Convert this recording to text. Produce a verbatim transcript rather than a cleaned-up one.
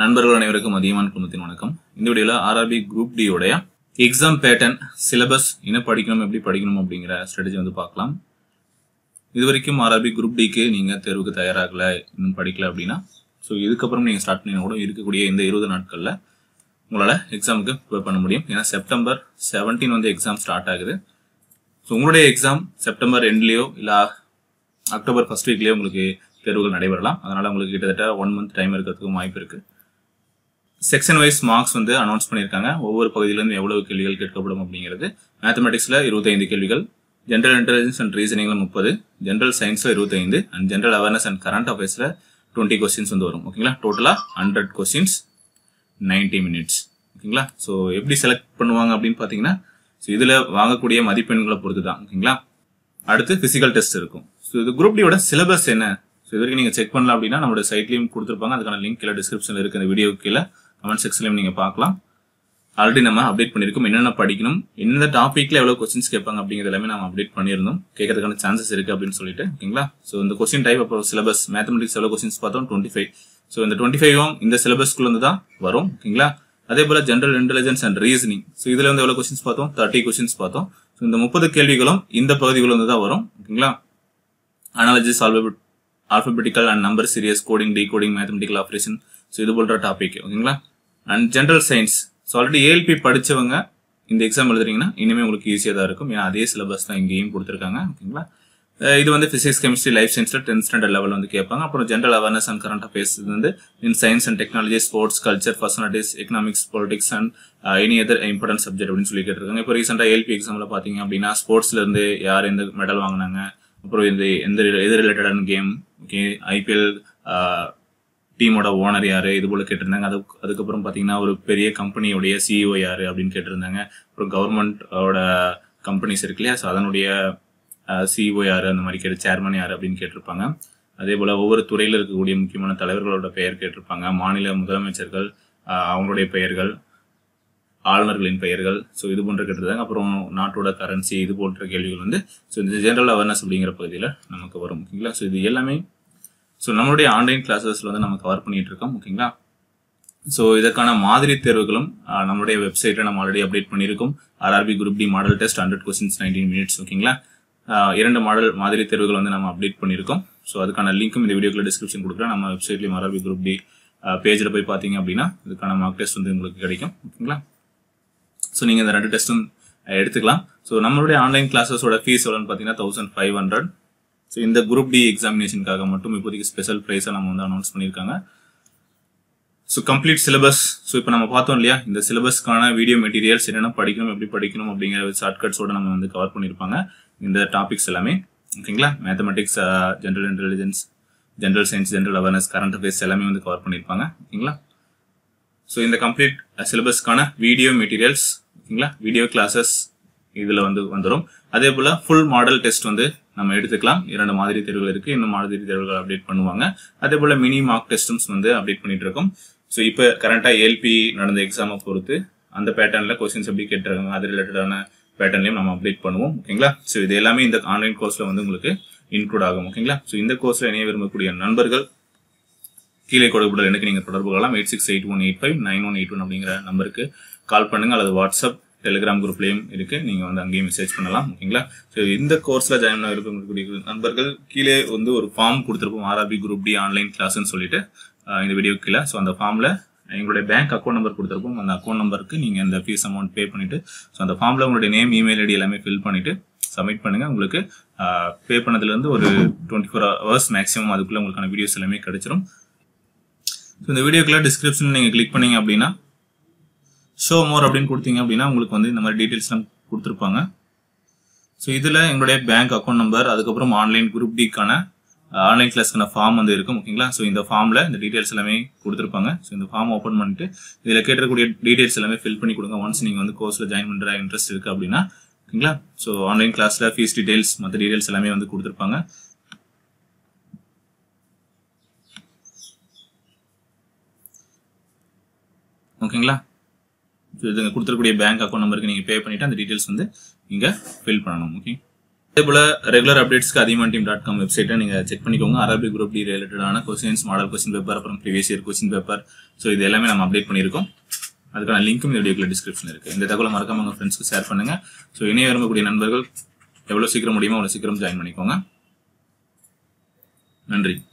நண்பர்கள் அனைவருக்கும் அதிகமான குடும்பத்தின் வணக்கம். இந்த வீடியோல ஆர்ஆர்பி குரூப் டி உடைய எக்ஸாம் பேட்டர்ன், சிலபஸ், என்ன படிக்கணும், எப்படி படிக்கணும் அப்படிங்கிற ஸ்ட்ராட்டஜி வந்து பார்க்கலாம். இது வரைக்கும் ஆர்ஆர்பி குரூப் டிக்கு நீங்க தேர்வுக்கு தயாராகல, இன்னும் படிக்கல அப்படின்னா ஸோ இதுக்கப்புறம் நீங்க ஸ்டார்ட் பண்ணி கூட இருக்கக்கூடிய இந்த இருபது நாட்கள்ல உங்களால எக்ஸாமுக்கு ப்ரிப்பேர் பண்ண முடியும். ஏன்னா செப்டம்பர் செவன்டீன் வந்து எக்ஸாம் ஸ்டார்ட் ஆகுது. ஸோ உங்களுடைய எக்ஸாம் செப்டம்பர் எண்ட்லயோ இல்ல அக்டோபர் ஃபர்ஸ்ட் வீக்லயோ உங்களுக்கு தேர்வுகள் நடைபெறலாம். அதனால உங்களுக்கு கிட்டத்தட்ட ஒன் மந்த் டைம் இருக்கிறதுக்கும் வாய்ப்பு இருக்கு. செக்ஷன் வைஸ் மார்க்ஸ் வந்து அனௌன்ஸ் பண்ணியிருக்காங்க. ஒவ்வொரு பகுதியிலிருந்து எவ்வளவு கேள்விகள் கேட்கப்படும் அப்படிங்கிறது. மேத்தமெட்டிக்ஸ்ல இருபத்தைந்து கேள்விகள், ஜென்ரல் இன்டெலிஜென்ஸ் அண்ட் ரீசனிங்ல முப்பது, ஜென்ரல் சயின்ஸ்ல இருபத்தைந்து and general awareness and current அஃபேர்ஸ்ல டுவெண்ட்டி கொஸ்டின்ஸ் வந்து வரும். ஓகேங்களா, டோட்டலா ஹண்ட்ரட் கொஸ்டின்ஸ், நைன்டி மினிட்ஸ். ஓகேங்களா, ஸோ எப்படி செலக்ட் பண்ணுவாங்க அப்படின்னு பாத்தீங்கன்னா ஸோ இதுல வாங்கக்கூடிய மதிப்பெண்களை பொறுத்து தான். ஓகேங்களா, அடுத்து பிசிக்கல் டெஸ்ட் இருக்கும். ஸோ இது குரூப் டியோட சிலபஸ் என்ன, ஸோ இது வரைக்கும் நீங்க செக் பண்ணலாம் அப்படின்னா நம்மளோட சைட்லயும் கொடுத்துருப்பாங்க. அதுக்கான லிங்க் கீழே டிஸ்கிரிப்ஷன்ல இருக்கு. இந்த வீடியோ கீழே கமெண்ட் செக்ஷன்லயும் நீங்க பார்க்கலாம். ஆல்ரெடி நம்ம அப்டேட் பண்ணிருக்கோம். என்னென்ன படிக்கணும், எந்த டாபிக்ல எவ்வளவு கொஸ்டின்ஸ் கேட்பாங்க அப்படிங்கிறது எல்லாமே நம்ம அப்டேட் பண்ணியிருந்தோம். கேட்கறதுக்கான சான்சஸ் இருக்கு அப்படின்னு சொல்லிட்டு. ஓகேங்களா, ஸோ இந்த கொஸ்டின் டைப் அப்புறம் சிலபஸ், மேத்தமெட்டிக்ஸ் எவ்வளவு கொஸ்டின்ஸ் பார்த்தோம், டுவெண்ட்டி ஃபைவ். ஸோ இந்த டுவெண்ட்டி ஃபைவும் இந்த சிலபஸ்க்குள்ள இருந்து தான் வரும். ஓகேங்களா, அதே போல general intelligence and reasoning, so இதுல வந்து எவ்வளவு கொஸ்டின்ஸ் பார்த்தோம், தேர்ட்டி கொஸ்டின்ஸ் பார்த்தோம். ஸோ இந்த முப்பது கேள்விகளும் இந்த பகுதிக்குள்ள இருந்து தான் வரும். ஓகேங்களா, analogies, alphabetical and number series, coding, decoding, mathematical operation, so இது போன்ற டாபிக். ஓகேங்களா, and general science. So already ALP படிச்சவங்க இந்த எக்ஸாம் எழுதுறீங்கன்னா இனிமே உங்களுக்கு ஈஸியா தான் இருக்கும். ஏன்னா அதே சிலபஸ் தான் இங்கேயும் கொடுத்துருக்காங்க. ஓகேங்களா, இது வந்து பிசிக்ஸ், கெமிஸ்ட்ரி, லைஃப் சயின்ஸ்ல டென்த் ஸ்டாண்டர்ட் லெவல் வந்து கேட்பாங்க. அப்புறம் general awareness and current affairs வந்து in science and technology, sports, culture, personalities, economics, politics and any other important subject அப்படின்னு சொல்லி கேட்டிருக்காங்க. இப்போ ரீசெண்டா ஏஎல்பி எக்ஸாம்ல பாத்தீங்க அப்படின்னா ஸ்போர்ட்ஸ்ல இருந்து யார் எந்த மெடல் வாங்கினாங்க, அப்புறம் இந்த எந்த எது ரிலேட்டடான கேம், ஓகே, ஐபிஎல் டீமோட ஓனர் யாரு, இது போல கேட்டிருந்தாங்க. அது அதுக்கப்புறம் பாத்தீங்கன்னா ஒரு பெரிய கம்பெனியோடைய சிஇஓ யாரு அப்படின்னு கேட்டிருந்தாங்க. அப்புறம் கவர்மெண்டோட கம்பெனிஸ் இருக்கு இல்லையா, ஸோ அதனுடைய சிஇஓ யாரு, அந்த மாதிரி கேட்டு சேர்மன் யாரு அப்படின்னு கேட்டிருப்பாங்க. அதே போல ஒவ்வொரு துறையில இருக்கக்கூடிய முக்கியமான தலைவர்களோட பெயர் கேட்டிருப்பாங்க. மாநில முதலமைச்சர்கள், அவங்களுடைய பெயர்கள், ஆளுநர்களின் பெயர்கள், ஸோ இது போன்ற கேட்டிருந்தாங்க. அப்புறம் நாட்டோட கரன்சி, இது போன்ற கேள்விகள் வந்து ஸோ இந்த ஜென்ரல் அவேர்னஸ் அப்படிங்கிற பகுதியில் நமக்கு வரும். ஓகேங்களா, ஸோ இது எல்லாமே ஸோ நம்மளுடைய ஆன்லைன் கிளாஸஸ்ல வந்து நம்ம கவர் பண்ணிட்டு இருக்கோம். ஓகேங்களா, ஸோ இதற்கான மாதிரி தேர்வுகளும் நம்மளுடைய வெப்சைட்ல நம்ம ஆல்ரெடி அப்டேட் பண்ணியிருக்கோம். RRB group D model test, hundred questions, nineteen minutes. ஓகேங்களா, இரண்டு மாடல் மாதிரி தேர்வுகள் வந்து நம்ம அப்டேட் பண்ணியிருக்கோம். ஸோ அதுக்கான லிங்க்கும் இந்த வீடியோக்குள்ள டிஸ்கிரிப்ஷன் கொடுக்குறேன். நம்ம வெப்சைட்லயும் ஆர்ஆர்பி குரூப் டி பேஜில் போய் பார்த்தீங்க அப்படின்னா இதுக்கான மார்க் டெஸ்ட் வந்து உங்களுக்கு கிடைக்கும். ஓகேங்களா, ஸோ நீங்கள் இந்த ரெண்டு டெஸ்ட்டும் எடுத்துக்கலாம். ஸோ நம்மளுடைய ஆன்லைன் கிளாஸஸோட ஃபீஸ் எவ்வளோன்னு பார்த்தீங்கன்னா தௌசண்ட் ஃபைவ் ஹண்ட்ரட். ஸோ இந்த குரூப் டி எக்ஸாமினேஷனுக்காக மட்டும் இப்போதைக்கு ஸ்பெஷல் ப்ரைஸாக நம்ம வந்து அனௌன்ஸ் பண்ணியிருக்காங்க. ஸோ கம்ப்ளீட் சிலபஸ், ஸோ இப்போ நம்ம பார்த்தோம் இல்லையா, இந்த சிலபஸ்க்கான வீடியோ மெட்டீரியல்ஸ் என்னென்ன படிக்கணும், எப்படி படிக்கணும் அப்படிங்கிற ஷார்ட்கட்ஸோட நம்ம வந்து கவர் பண்ணியிருப்பாங்க இந்த டாபிக்ஸ் எல்லாமே. ஓகேங்களா, mathematics, general intelligence, general science, general awareness, current affairs எல்லாமே வந்து கவர் பண்ணியிருப்பாங்க. ஓகேங்களா, ஸோ இந்த கம்ப்ளீட் சிலபஸ்க்கான வீடியோ மெட்டீரியல்ஸ், ஓகேங்களா, வீடியோ கிளாஸஸ் இதுல வந்து வந்துடும். அதே போல ஃபுல் மாடல் டெஸ்ட் வந்து நம்ம எடுத்துக்கலாம். இரண்டு மாதிரி தேர்வுகள் இருக்கு, இன்னும் மாதிரி தேர்வுகள் அப்டேட் பண்ணுவாங்க. அதே போல மினி மார்க் டெஸ்ட்ஸ் வந்து அப்டேட் பண்ணிட்டு இருக்கோம். ஸோ இப்போ கரண்டா ஏஎல்பி நடந்த எக்ஸாமை பொறுத்து அந்த பேட்டர்ன்ல கொஸ்டின்ஸ் எப்படி கேட்டிருக்காங்க, அது ரிலேட்டடான பேட்டர்ன்லயும் நம்ம அப்டேட் பண்ணுவோம். ஓகேங்களா, ஸோ இது எல்லாமே இந்த ஆன்லைன் கோர்ஸ்ல வந்து உங்களுக்கு இன்க்ளூட் ஆகும். ஓகேங்களா, ஸோ இந்த கோர்ஸ்ல இணைய விரும்பக்கூடிய நண்பர்கள் கீழே கொடுக்கப்பட்ட எனக்கு நீங்க தொடர்பு கொள்ளலாம். Eight six eight one eight five nine one eight one அப்படிங்கிற நம்பருக்கு கால் பண்ணுங்க, அல்லது வாட்ஸ்அப், டெலிகிராம் குரூப்லயும் இருக்கு, நீங்க வந்து அங்கேயும் மெசேஜ் பண்ணலாம். ஓகேங்களா, ஸோ இந்த கோர்ஸ்ல ஜாயின் பண்ண இருக்கக்கூடிய நண்பர்கள் கீழே வந்து ஒரு ஃபார்ம் கொடுத்துருப்போம், ஆர்ஆர்பி குரூப் டி ஆன்லைன் கிளாஸ்ன்னு சொல்லிட்டு இந்த வீடியோ கீழே. ஸோ அந்த ஃபார்ம்ல எங்களுடைய பேங்க் அக்கௌண்ட் நம்பர் கொடுத்துருப்போம். அந்த அக்கௌண்ட் நம்பருக்கு நீங்க அந்த ஃபீஸ் அமௌண்ட் பே பண்ணிட்டு ஸோ அந்த ஃபார்ம்ல உங்களுடைய நேம், இமெயில் ஐடி எல்லாமே ஃபில் பண்ணிட்டு சப்மிட் பண்ணுங்க. உங்களுக்கு பே பண்ணதுல இருந்து ஒரு டுவெண்ட்டி ஃபோர் ஹவர்ஸ் மேக்ஸிமம் அதுக்குள்ள உங்களுக்கான வீடியோஸ் எல்லாமே கிடைச்சிரும். ஸோ இந்த வீடியோக்குள்ள டிஸ்கிரிப்ஷன் நீங்க கிளிக் பண்ணீங்க அப்படின்னா ஷோ மோர் அப்படின்னு கொடுத்தீங்க அப்படின்னா உங்களுக்கு வந்து இந்த மாதிரி டீடைல்ஸ்லாம் கொடுத்துருப்பாங்க. ஸோ இதில் எங்களுடைய பேங்க் அக்கௌண்ட் நம்பர், அதுக்கப்புறம் ஆன்லைன் குரூப் டிக்கான ஆன்லைன் கிளாஸ்க்கான ஃபார்ம் வந்து இருக்கும். ஓகேங்களா, ஸோ இந்த ஃபார்மில் இந்த டீடைல்ஸ் எல்லாமே கொடுத்துருப்பாங்க. ஸோ இந்த ஃபார்ம் ஓப்பன் பண்ணிட்டு இதில் கேட்டக்கூடிய டீடைல்ஸ் எல்லாமே ஃபில் பண்ணி கொடுங்க. ஒன்ஸ் நீங்கள் வந்து கோர்ஸில் ஜாயின் பண்ணுற இன்ட்ரெஸ்ட் இருக்குது அப்படின்னா. ஓகேங்களா, ஸோ ஆன்லைன் கிளாஸில் ஃபீஸ் டீடைல்ஸ், மற்ற டீடைல்ஸ் எல்லாமே வந்து கொடுத்துருப்பாங்க. ஓகேங்களா, இதுங்க கொடுத்துருக்கூடிய பேங்க் அக்கௌண்ட் நம்பருக்கு நீங்கள் பே பண்ணிவிட்டு அந்த டீடைல்ஸ் வந்து இங்கே ஃபில் பண்ணணும். ஓகே. அதே போல் ரெகுலர் அப்டேட்ஸ்க்கு அதிகமான டீம் டாட் காம் வெப்சைட்டை நீங்கள் செக் பண்ணிக்கோங்க. ஆர்ஆர்பி குரூப் டி ரிலேட்டடான கொஸ்டின்ஸ், மாடல் கொஸ்டின் பேப்பர், அப்புறம் previous year question paper, so இது எல்லாமே நம்ம அப்டேட் பண்ணியிருக்கோம். அதுக்கான லிங்க்கும் இந்த வீடியோக்குள்ள டிஸ்கிரிப்ஷன் இருக்குது. இந்த தகவலை மறக்காம உங்கள் ஃப்ரெண்ட்ஸ்க்கு ஷேர் பண்ணுங்கள். ஸோ இணைய விரும்பக்கூடிய நண்பர்கள் எவ்வளோ சீக்கிரம் முடியுமோ அவ்வளோ சீக்கிரம் ஜாயின் பண்ணிக்கோங்க. நன்றி.